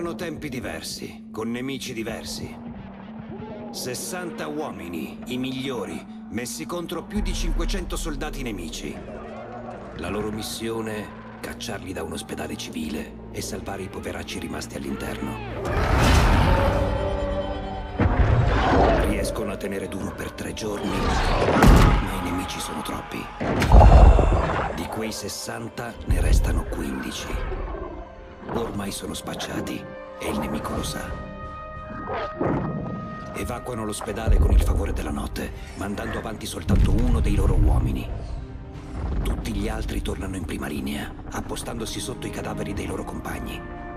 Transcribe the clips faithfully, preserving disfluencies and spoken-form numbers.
Erano tempi diversi, con nemici diversi. sessanta uomini, i migliori, messi contro più di cinquecento soldati nemici. La loro missione, cacciarli da un ospedale civile e salvare i poveracci rimasti all'interno. Riescono a tenere duro per tre giorni, ma i nemici sono troppi. Di quei sessanta ne restano quindici. Ormai sono spacciati e il nemico lo sa. Evacuano l'ospedale con il favore della notte, mandando avanti soltanto uno dei loro uomini. Tutti gli altri tornano in prima linea, appostandosi sotto i cadaveri dei loro compagni.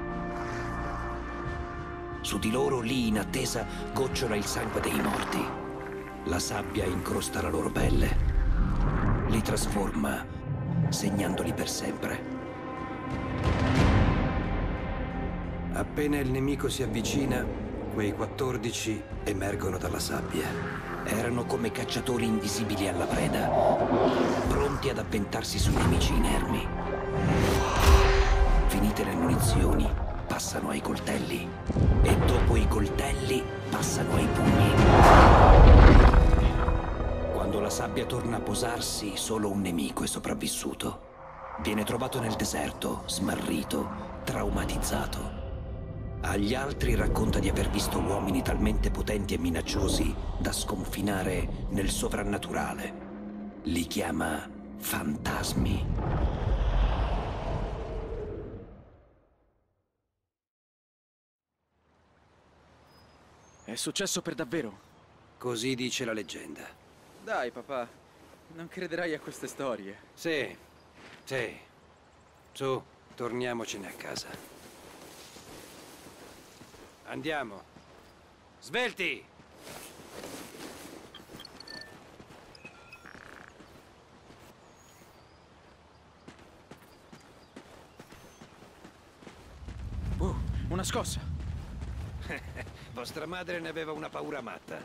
Su di loro, lì in attesa, gocciola il sangue dei morti. La sabbia incrosta la loro pelle. Li trasforma, segnandoli per sempre. Appena il nemico si avvicina, quei quattordici emergono dalla sabbia. Erano come cacciatori invisibili alla preda, pronti ad avventarsi sui nemici inermi. Finite le munizioni, passano ai coltelli. E dopo i coltelli, passano ai pugni. Quando la sabbia torna a posarsi, solo un nemico è sopravvissuto. Viene trovato nel deserto, smarrito, traumatizzato. Agli altri racconta di aver visto uomini talmente potenti e minacciosi da sconfinare nel sovrannaturale. Li chiama fantasmi. È successo per davvero? Così dice la leggenda. Dai, papà. Non crederai a queste storie. Sì, sì. Su, torniamocene a casa. Andiamo. Svelti! Uh, una scossa. Vostra madre ne aveva una paura matta.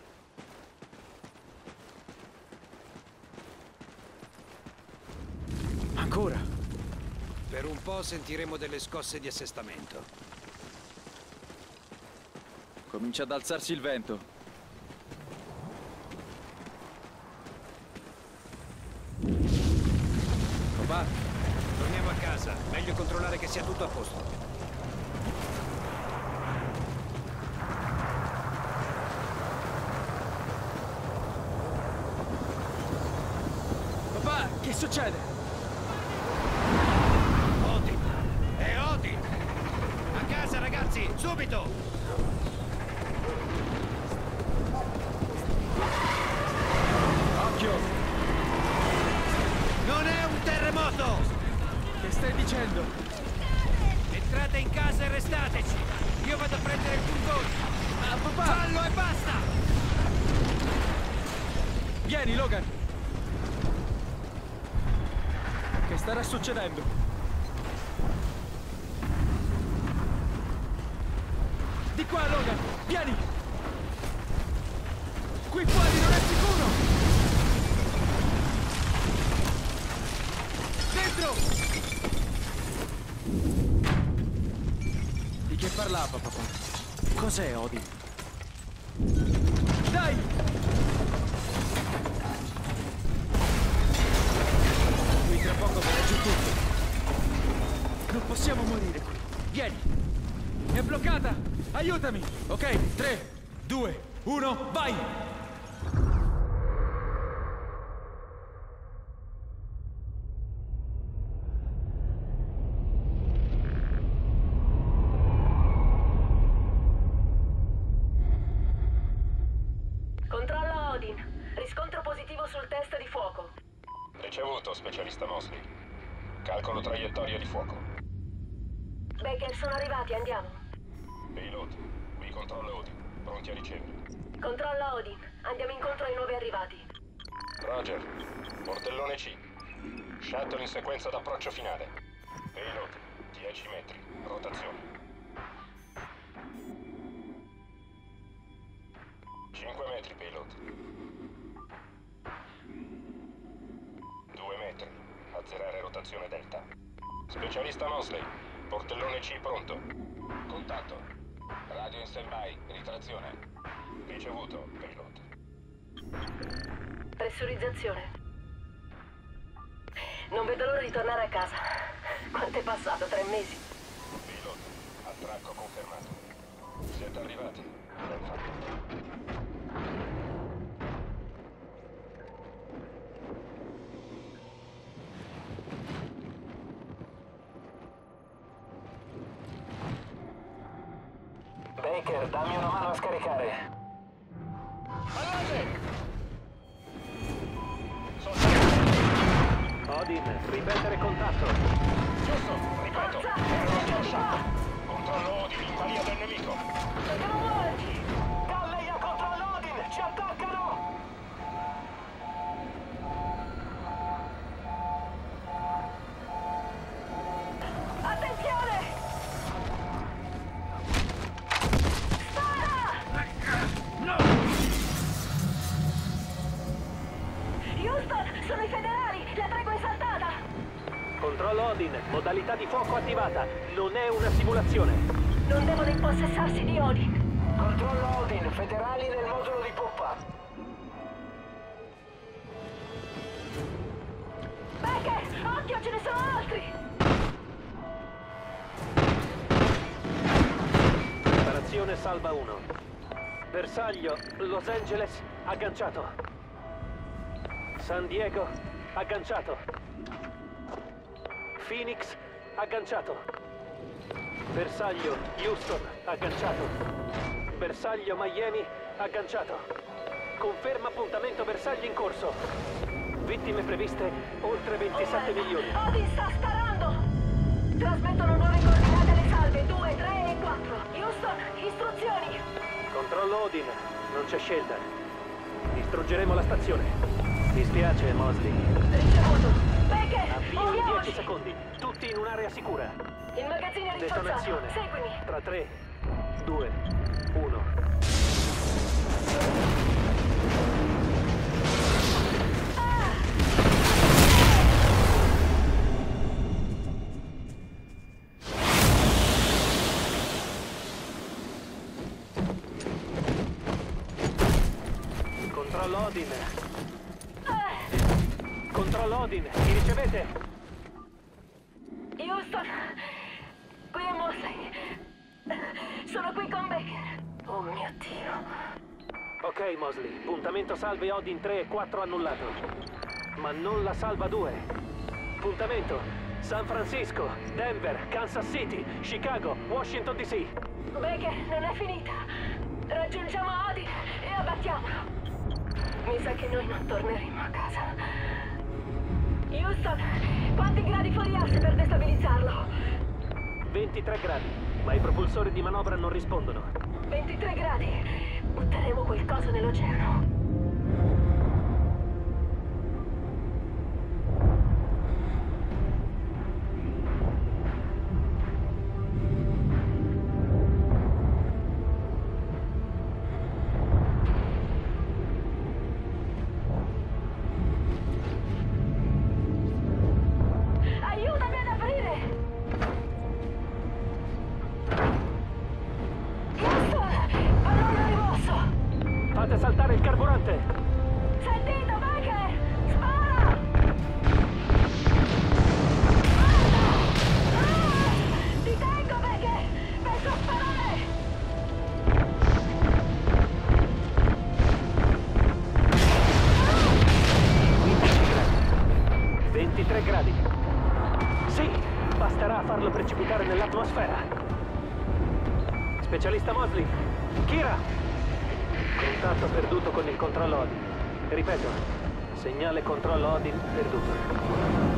Ancora? Per un po' sentiremo delle scosse di assestamento. Comincia ad alzarsi il vento. Papà, torniamo a casa. Meglio controllare che sia tutto a posto. Papà, che succede? Odin! È Odin! A casa, ragazzi! Subito! Non è un terremoto! Che stai dicendo? Entrate in casa e restateci! Io vado a prendere il furgone! Ah, papà! Fallo e basta! Vieni, Logan! Che starà succedendo? Di qua, Logan! Vieni! Qui fuori non è sicuro! Dentro! Di che parlava, papà? Cos'è, Odin? Dai! Qui tra poco verrà giù tutto. Non possiamo morire qui. Vieni! È bloccata! Aiutami! Ok, tre, due, uno, vai! Controllo Odin. Riscontro positivo sul test di fuoco. Ricevuto, specialista Mosley. Calcolo traiettoria di fuoco. Baker, sono arrivati, andiamo. Pilot, qui controllo Odin. Pronti a ricevere. Controllo Odin. Andiamo incontro ai nuovi arrivati. Roger. Portellone C. Shuttle in sequenza d'approccio finale. Pilot, dieci metri. Rotazione. cinque metri, pilot. due metri. Azzerare rotazione delta. Specialista Mosley. Portellone C pronto. Contatto. Radio in stand-by. Ritrazione. Ricevuto, pilot. Pressurizzazione. Non vedo l'ora di tornare a casa. Quanto è passato? Tre mesi? Pilot, attracco confermato. Siete arrivati. Ben fatto. Baker, dammi una mano a scaricare. Allate! Odin, ripetere contatto. Giusto, ripeto. Ero schiacciato. Controllo Odin in balia del nemico. Dobbiamo muoverci! Galleia controllo Odin, ci attaccano! Attenzione! Houston, sono i federali! La tregua è saltata! Controllo Odin, modalità di fuoco attivata. Non è una simulazione. Non devono impossessarsi di Odin. Controllo Odin, federali nel modulo di poppa. Becker, occhio, ce ne sono altri! Operazione Salva uno. Bersaglio, Los Angeles, agganciato. San Diego, agganciato. Phoenix, agganciato. Bersaglio, Houston, agganciato. Bersaglio, Miami, agganciato. Conferma appuntamento bersaglio in corso. Vittime previste oltre ventisette milioni. Odin sta sparando! Trasmettono nuove coordinate alle salve due, tre e quattro. Houston, istruzioni! Controllo Odin, non c'è scelta. Distruggeremo la stazione. Mi spiace, Mosley. Ricevuto. Becker, Avvio in muoviamoci! dieci secondi. Tutti in un'area sicura. Il magazzino è rinforzato. Detonazione. Seguimi. Tra tre, due, uno. Controllo Odin. Controllo Odin, mi ricevete? Houston, qui è Mosley. Sono qui con Becker. Oh mio Dio. Ok, Mosley. Puntamento salve Odin tre e quattro annullato. Ma non la salva due. Puntamento San Francisco, Denver, Kansas City, Chicago, Washington D C. Becker, non è finita. Raggiungiamo Odin e abbattiamolo. Mi sa che noi non torneremo a casa. Houston, quanti gradi fuori asse per destabilizzarlo? ventitré gradi, ma i propulsori di manovra non rispondono. ventitré gradi. Butteremo qualcosa nell'oceano. Fate saltare il carburante! Sentito, Becker! Spara! Ah! Ti tengo, Becker! Penso a sparare! ventitré gradi. Sì, basterà farlo precipitare nell'atmosfera. Specialista Mosley. Kira! Contatto perduto con il controllo Odin. Ripeto, segnale controllo Odin perduto.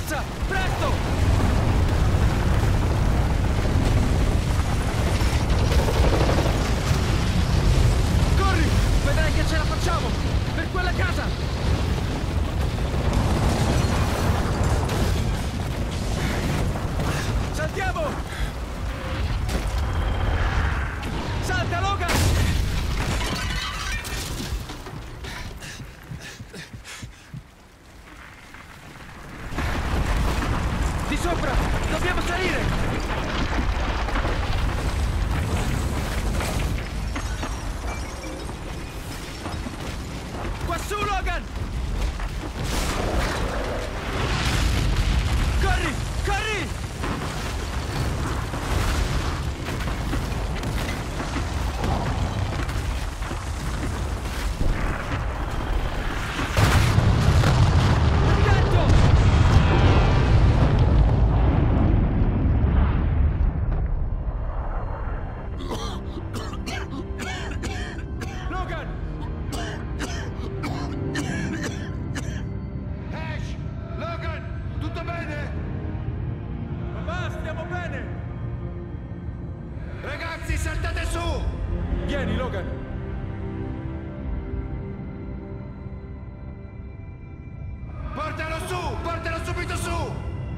Forza! Presto! Corri! Vedrai che ce la facciamo! Per quella casa! Saltiamo! Salta, Logan! Di sopra! Dobbiamo salire! Quassù, Logan! Corri! Corri! Vieni, Logan! Portalo su! Portalo subito su!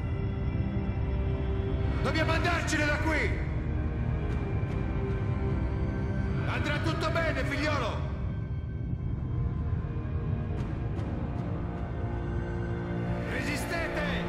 Dobbiamo andarcene da qui! Andrà tutto bene, figliolo! Resistete!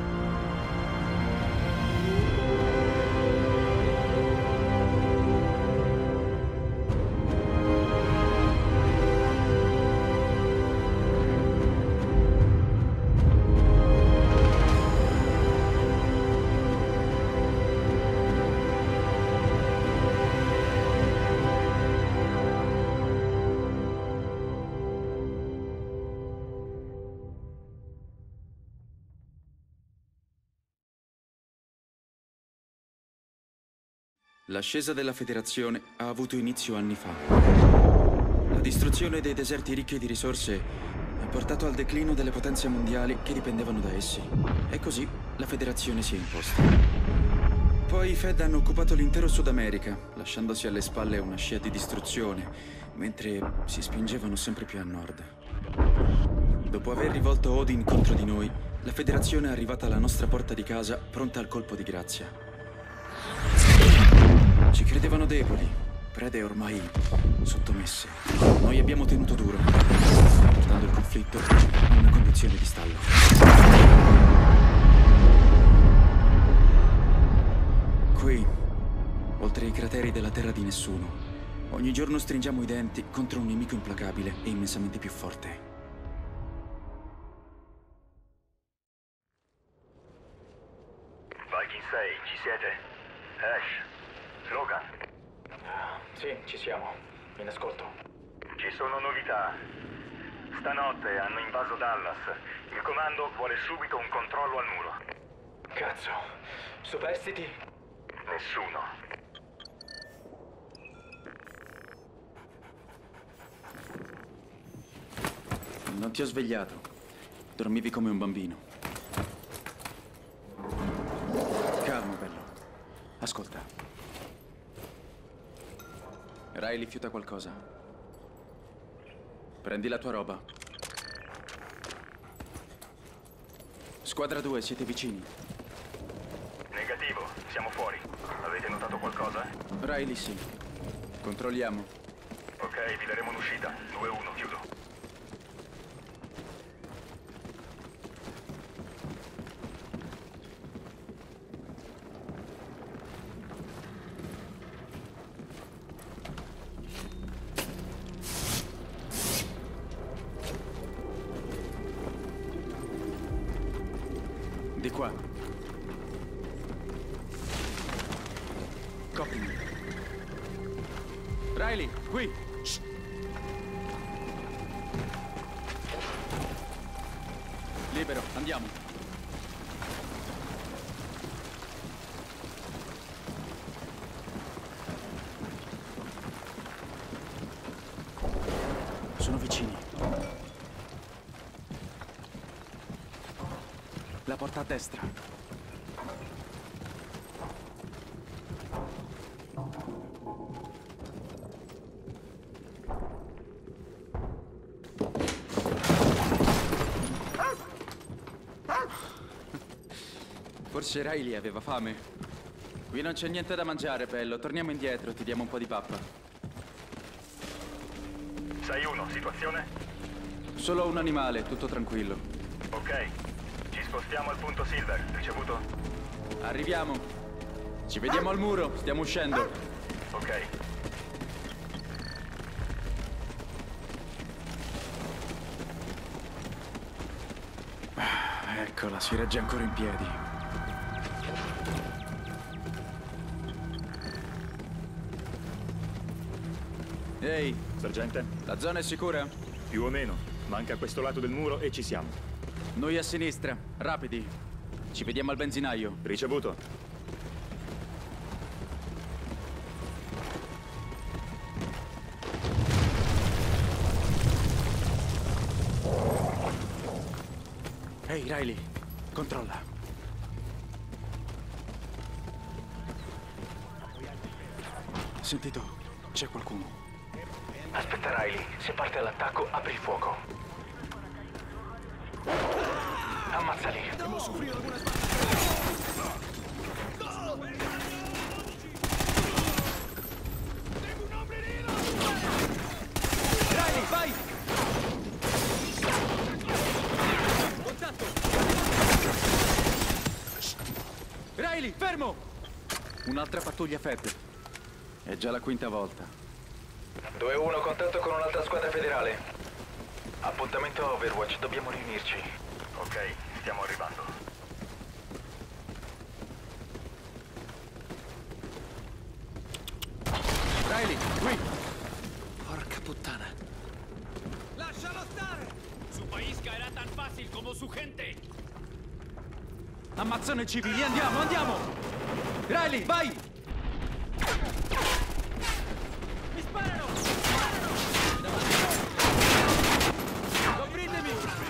L'ascesa della Federazione ha avuto inizio anni fa. La distruzione dei deserti ricchi di risorse ha portato al declino delle potenze mondiali che dipendevano da essi. E così la Federazione si è imposta. Poi i Fed hanno occupato l'intero Sud America, lasciandosi alle spalle una scia di distruzione, mentre si spingevano sempre più a nord. Dopo aver rivolto Odin contro di noi, la Federazione è arrivata alla nostra porta di casa, pronta al colpo di grazia. Ci credevano deboli, prede ormai sottomesse. Noi abbiamo tenuto duro, portando il conflitto a una condizione di stallo. Qui, oltre i crateri della terra di nessuno, ogni giorno stringiamo i denti contro un nemico implacabile e immensamente più forte. Viking sei, ci siete? Ash? Logan? Sì, ci siamo. In ascolto. Ci sono novità. Stanotte hanno invaso Dallas. Il comando vuole subito un controllo al muro. Cazzo. Superstiti? Nessuno. Non ti ho svegliato. Dormivi come un bambino. Calmo, bello. Ascolta. Riley fiuta qualcosa. Prendi la tua roba. Squadra due, siete vicini? Negativo, siamo fuori. Avete notato qualcosa? Riley, sì. Controlliamo. Ok, vi daremo un'uscita. due uno, chiudo. Di qua. Coprimi. Riley, qui! Shh. Libero, andiamo. Sono vicini. La porta a destra. Forse Riley aveva fame. Qui non c'è niente da mangiare, bello. Torniamo indietro, ti diamo un po' di pappa. sei uno, situazione? Solo un animale, tutto tranquillo. Ok, ci spostiamo al punto Silver, ricevuto? Arriviamo. Ci vediamo al muro, stiamo uscendo. Ok. Eccola, si regge ancora in piedi. Ehi, Sergente? la zona è sicura? Più o meno. Manca questo lato del muro e ci siamo. Noi a sinistra, rapidi. Ci vediamo al benzinaio. Ricevuto. Ehi, Riley, controlla. Sentito, c'è qualcuno. Aspetta Riley, se parte all'attacco apri il fuoco. Ammazzali. Abbiamo soffrito alguna Riley, vai! Contatto! Riley, fermo! Un'altra pattuglia Fed. È già la quinta volta. due uno, contatto con un'altra squadra federale. Appuntamento a Overwatch, dobbiamo riunirci. Ok, stiamo arrivando. Riley, qui! Porca puttana. ¡Lascialo stare! Su país caerá tan fácil como su gente. Ammazzano i civili, andiamo, andiamo! Riley, vai! Mi sparano! Sparano! Copritemi!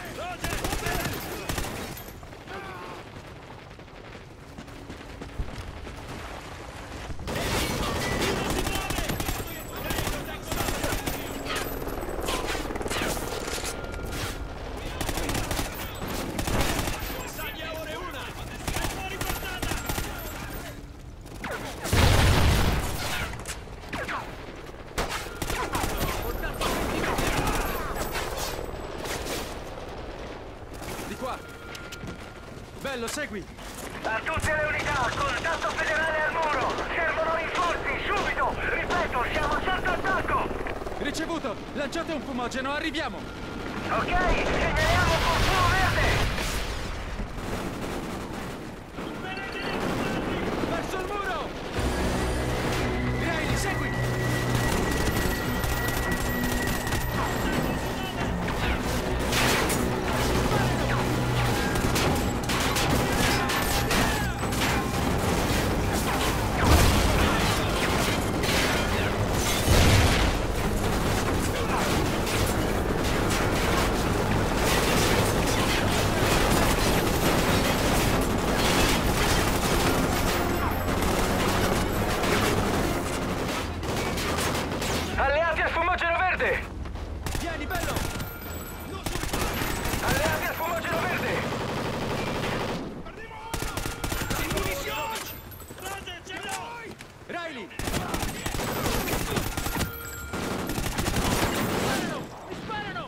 Bello, segui! A tutte le unità, contatto federale al muro! Servono rinforzi, subito! Ripeto, siamo sotto attacco! Ricevuto! Lanciate un fumogeno, arriviamo! Ok, segnaliamo con fumo verde! Verso il muro! Riley, segui! Alleati al fumogeno verde! Vieni, bello! Alleati al fumogeno verde! Riley! Sparano! Mi sparano!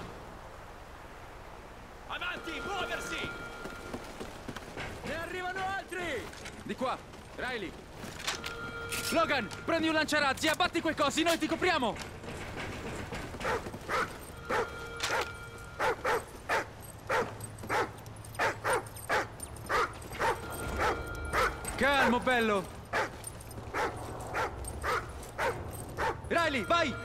Avanti, muoversi! Ne arrivano altri! Di qua, Riley! Logan, prendi un lanciarazzi, abbatti quei cosi, noi ti copriamo! Calmo, bello! Riley, vai!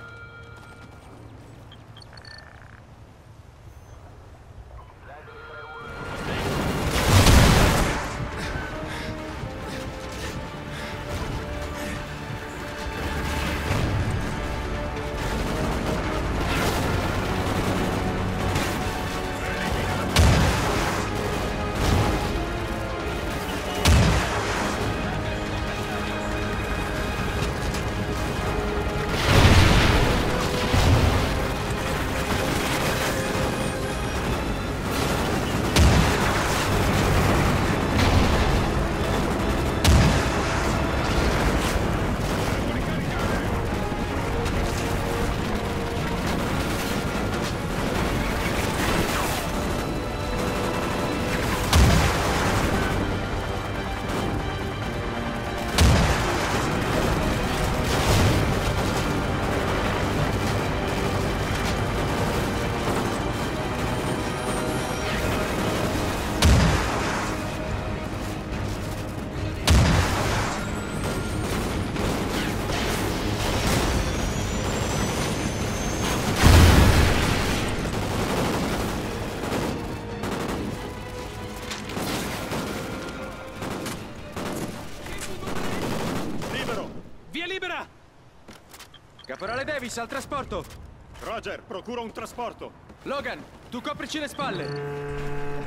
Caporale Davis, al trasporto! Roger, procura un trasporto! Logan, tu coprici le spalle!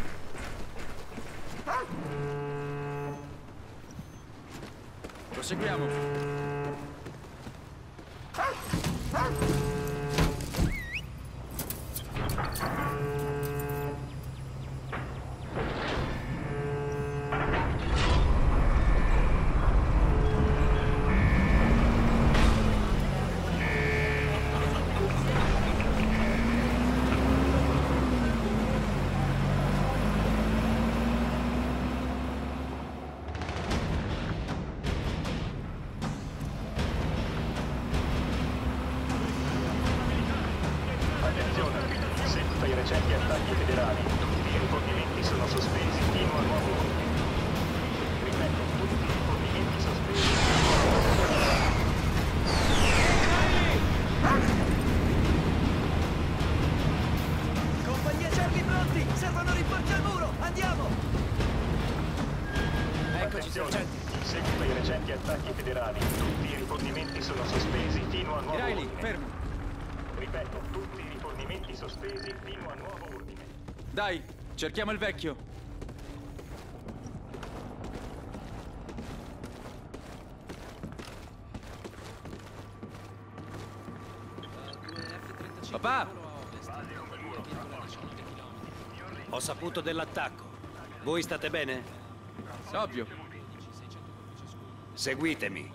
Proseguiamo. Recenti attacchi federali, tutti i rifornimenti sono sospesi fino a nuovo ordine. Ripeto, tutti i rifornimenti sospesi fino a nuovo ordine. Compagnia Charlie pronti! Servono rinforzi al muro! Andiamo! Eccoci, sergente. In seguito ai recenti attacchi federali, tutti i rifornimenti sono sospesi fino a nuovo Riley, ordine. fermo. Ripeto, tutti i rifornimenti sospesi fino a nuovo ordine. Dai, cerchiamo il vecchio. Papà! Ho saputo dell'attacco. Voi state bene? Ovvio. Seguitemi.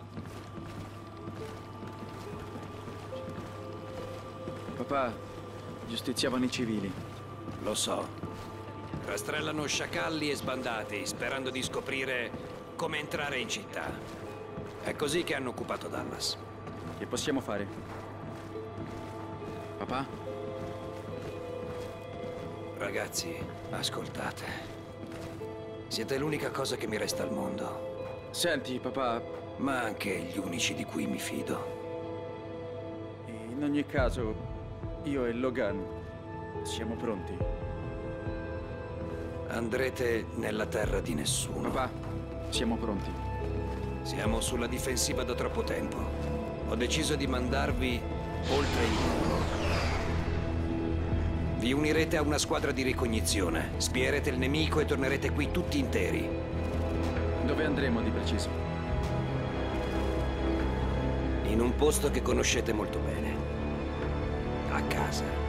Papà, giustiziavano i civili. Lo so. Rastrellano sciacalli e sbandati, sperando di scoprire come entrare in città. È così che hanno occupato Dallas. Che possiamo fare? Papà? Ragazzi, ascoltate. Siete l'unica cosa che mi resta al mondo. Senti, papà... Ma anche gli unici di cui mi fido. In ogni caso, io e Logan siamo pronti. Andrete nella terra di nessuno. Papà, siamo pronti. Siamo sulla difensiva da troppo tempo. Ho deciso di mandarvi oltre il muro. Vi unirete a una squadra di ricognizione. Spierete il nemico e tornerete qui tutti interi. Dove andremo di preciso? In un posto che conoscete molto bene. A casa.